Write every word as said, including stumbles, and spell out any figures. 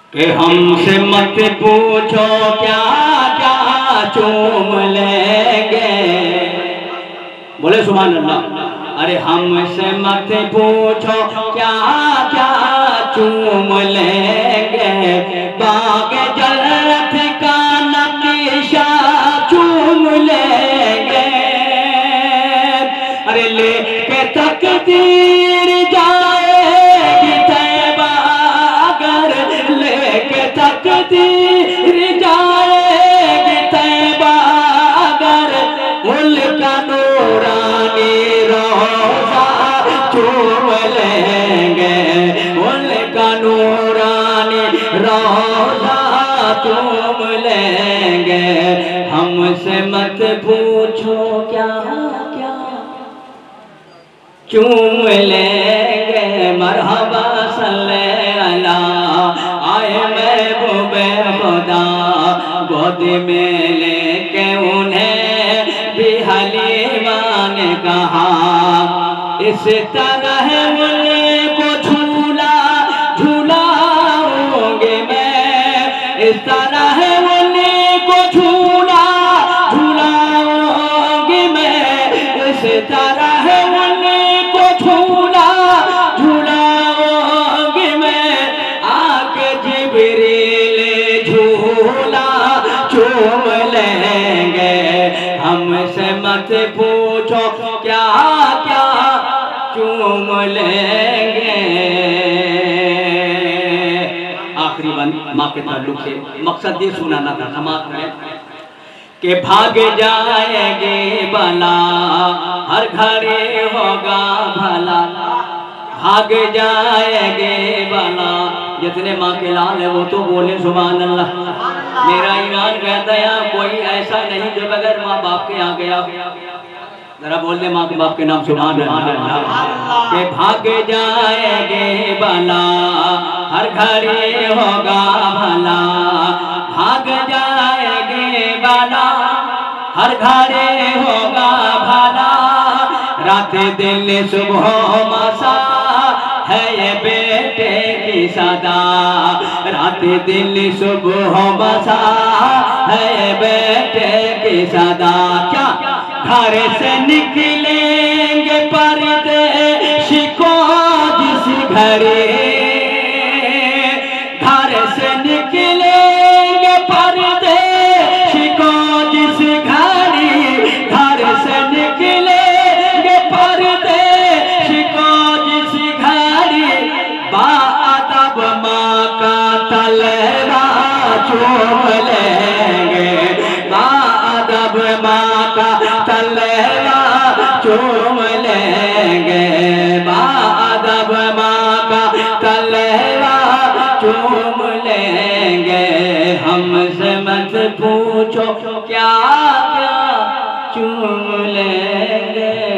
कि हमसे मत पूछो क्या क्या चूम लेंगे। बोले सुभान अल्लाह। अरे हमसे मत पूछो क्या क्या चूम लेंगे, बाग जन्नत का नक्शा चूम लेंगे। अरे लेके तकदीर जाएगी तैबा, अगर लेके तकदीर जाएगी तैबा, अगर उनका नूरानी रोज़ा चूम लेंगे, उनका नूरानी रोज़ा चूम लेंगे। हमसे मत पूछो क्या क्या चूम लेंगे। मरहबा सल्ले अला आए महबूबे खुदा, गोद में लेके उन्हें भी हलीमा ने कहा। इस तरह उनको झूला झूलाऊंगे मैं, इस तरह उनको झूला झूलाऊंगी मैं, इस तरह उनको झूला झूलाऊंगी मैं। आके जिब्रील झूला चूम लेंगे। हमसे मत पूछो क्या क्या चूम लेंगे। आखिरी बात माँ के ताल्लुक से मकसद ये सुनाना था, समाप्त करें कि भाग जाएंगे भला, हर घड़ी होगा भला, भाग जाएंगे भला। जितने माँ के लाल है वो तो बोले सुभान अल्लाह। मेरा ईमान कहता है कोई ऐसा नहीं जो बगैर माँ बाप के यहाँ गया। जरा बोल दे माँ के बाप के नाम सुभान अल्लाह। के भाग जाएंगे भला, हर घड़ी होगा भला, भाग जाएंगे भला, हर घड़ी होगा भला। रात दिन सुबह मसा है ये बेटे की सदा, रात दिन सुबह मसा है ये बेटे की सदा। क्या घर से निकलेंगे परदेशी को जिस घरे, घर से निकलेंगे परदेशी को जिस घड़ी, घर से निकलेंगे परदेशी को जिस घड़ी। बाअदब माँ का तलवा चूम लेंगे, बाअदब माँ का तलवा चूम लेंगे, बाअदब माँ का तलवा चूम लेंगे। हमसे मत पूछो क्या क्या चूम लेंगे।